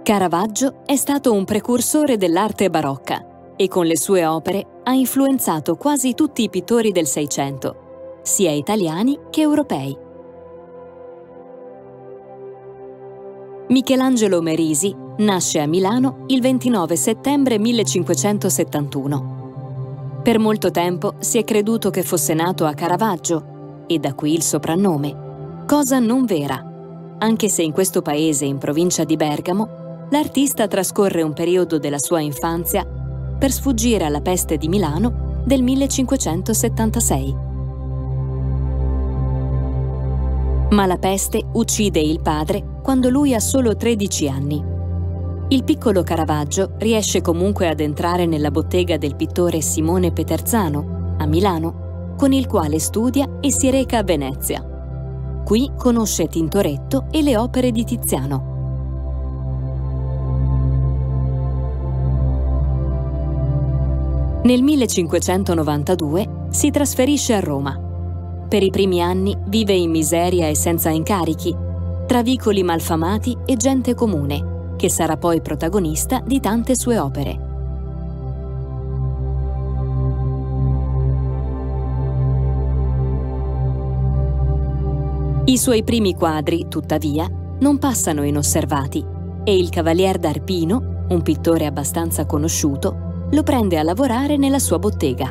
Caravaggio è stato un precursore dell'arte barocca e con le sue opere ha influenzato quasi tutti i pittori del Seicento, sia italiani che europei. Michelangelo Merisi nasce a Milano il 29 settembre 1571. Per molto tempo si è creduto che fosse nato a Caravaggio, e da qui il soprannome, cosa non vera, anche se in questo paese, in provincia di Bergamo, l'artista trascorre un periodo della sua infanzia per sfuggire alla peste di Milano del 1576. Ma la peste uccide il padre quando lui ha solo 13 anni. Il piccolo Caravaggio riesce comunque ad entrare nella bottega del pittore Simone Peterzano, a Milano, con il quale studia e si reca a Venezia. Qui conosce Tintoretto e le opere di Tiziano. Nel 1592 si trasferisce a Roma. Per i primi anni vive in miseria e senza incarichi, tra vicoli malfamati e gente comune, che sarà poi protagonista di tante sue opere. I suoi primi quadri, tuttavia, non passano inosservati e il Cavalier d'Arpino, un pittore abbastanza conosciuto, lo prende a lavorare nella sua bottega.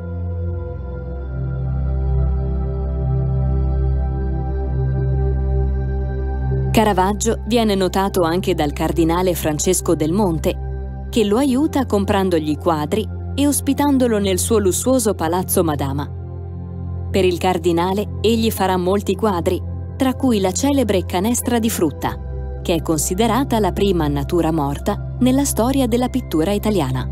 Caravaggio viene notato anche dal cardinale Francesco del Monte, che lo aiuta comprandogli i quadri e ospitandolo nel suo lussuoso palazzo Madama. Per il cardinale egli farà molti quadri, tra cui la celebre Canestra di frutta, che è considerata la prima natura morta nella storia della pittura italiana.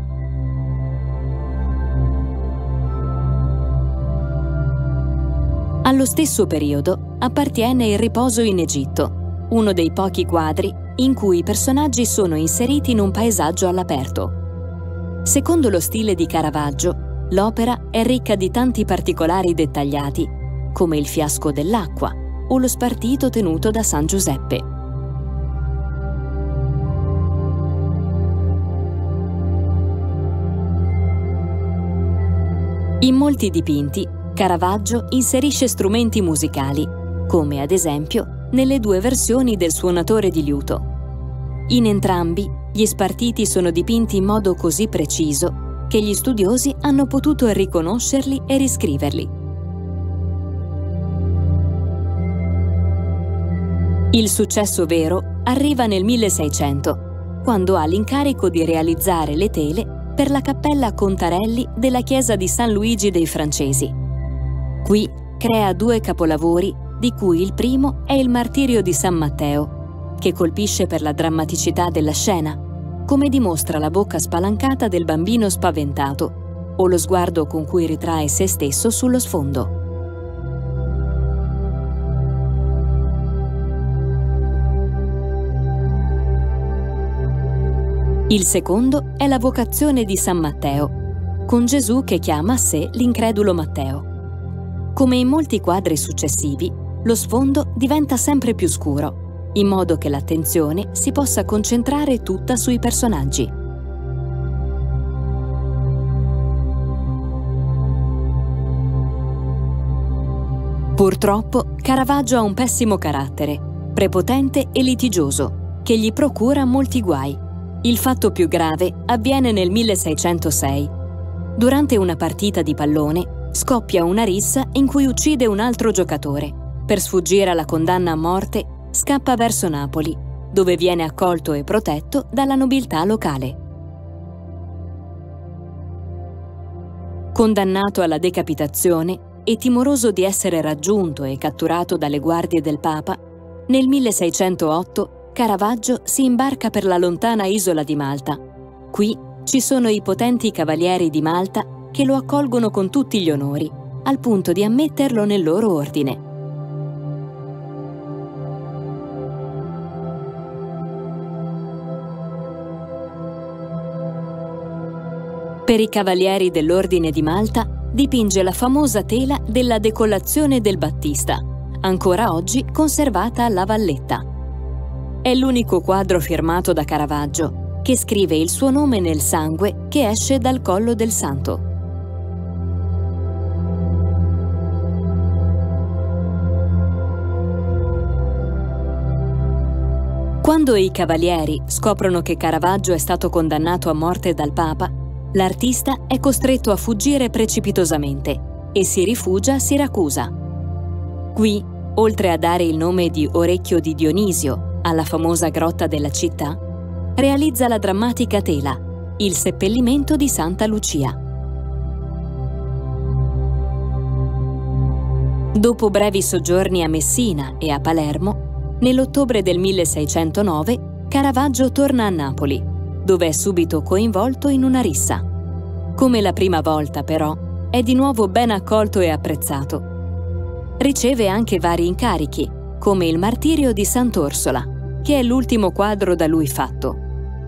Allo stesso periodo appartiene Il riposo in Egitto, uno dei pochi quadri in cui i personaggi sono inseriti in un paesaggio all'aperto. Secondo lo stile di Caravaggio, l'opera è ricca di tanti particolari dettagliati, come il fiasco dell'acqua o lo spartito tenuto da San Giuseppe. In molti dipinti, Caravaggio inserisce strumenti musicali, come ad esempio nelle due versioni del Suonatore di liuto. In entrambi, gli spartiti sono dipinti in modo così preciso che gli studiosi hanno potuto riconoscerli e riscriverli. Il successo vero arriva nel 1600, quando ha l'incarico di realizzare le tele per la cappella Contarelli della chiesa di San Luigi dei Francesi. Qui crea due capolavori, di cui il primo è il Martirio di San Matteo, che colpisce per la drammaticità della scena, come dimostra la bocca spalancata del bambino spaventato o lo sguardo con cui ritrae se stesso sullo sfondo. Il secondo è la Vocazione di San Matteo, con Gesù che chiama a sé l'incredulo Matteo. Come in molti quadri successivi, lo sfondo diventa sempre più scuro, in modo che l'attenzione si possa concentrare tutta sui personaggi. Purtroppo, Caravaggio ha un pessimo carattere, prepotente e litigioso, che gli procura molti guai. Il fatto più grave avviene nel 1606. Durante una partita di pallone, scoppia una rissa in cui uccide un altro giocatore. Per sfuggire alla condanna a morte, scappa verso Napoli, dove viene accolto e protetto dalla nobiltà locale. Condannato alla decapitazione e timoroso di essere raggiunto e catturato dalle guardie del Papa, nel 1608 Caravaggio si imbarca per la lontana isola di Malta. Qui ci sono i potenti cavalieri di Malta che lo accolgono con tutti gli onori, al punto di ammetterlo nel loro ordine. Per i cavalieri dell'Ordine di Malta dipinge la famosa tela della Decollazione del Battista, ancora oggi conservata a La Valletta. È l'unico quadro firmato da Caravaggio, che scrive il suo nome nel sangue che esce dal collo del santo. Quando i cavalieri scoprono che Caravaggio è stato condannato a morte dal Papa, l'artista è costretto a fuggire precipitosamente e si rifugia a Siracusa. Qui, oltre a dare il nome di Orecchio di Dionisio alla famosa grotta della città, realizza la drammatica tela, Il seppellimento di Santa Lucia. Dopo brevi soggiorni a Messina e a Palermo, nell'ottobre del 1609 Caravaggio torna a Napoli, dove è subito coinvolto in una rissa. Come la prima volta, però, è di nuovo ben accolto e apprezzato. Riceve anche vari incarichi, come il Martirio di Sant'Orsola, che è l'ultimo quadro da lui fatto.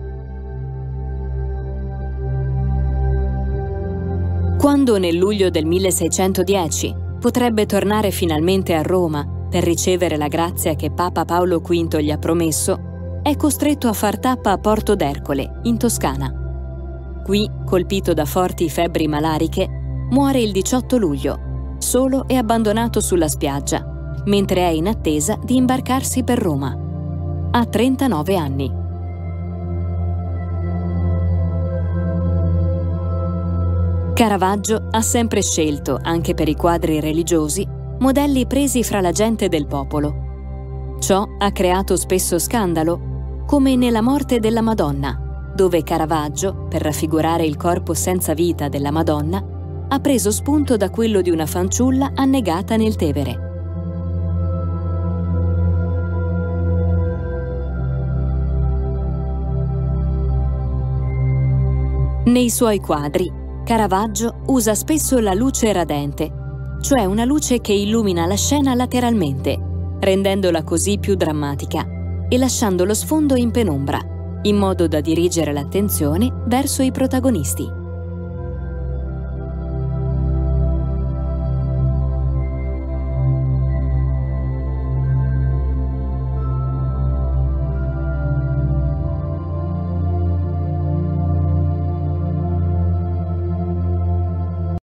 Quando nel luglio del 1610 potrebbe tornare finalmente a Roma per ricevere la grazia che Papa Paolo V gli ha promesso, è costretto a far tappa a Porto d'Ercole, in Toscana. Qui, colpito da forti febbri malariche, muore il 18 luglio, solo e abbandonato sulla spiaggia, mentre è in attesa di imbarcarsi per Roma. Ha 39 anni. Caravaggio ha sempre scelto, anche per i quadri religiosi, modelli presi fra la gente del popolo. Ciò ha creato spesso scandalo, come nella Morte della Madonna, dove Caravaggio, per raffigurare il corpo senza vita della Madonna, ha preso spunto da quello di una fanciulla annegata nel Tevere. Nei suoi quadri, Caravaggio usa spesso la luce radente, cioè una luce che illumina la scena lateralmente, rendendola così più drammatica e lasciando lo sfondo in penombra, in modo da dirigere l'attenzione verso i protagonisti.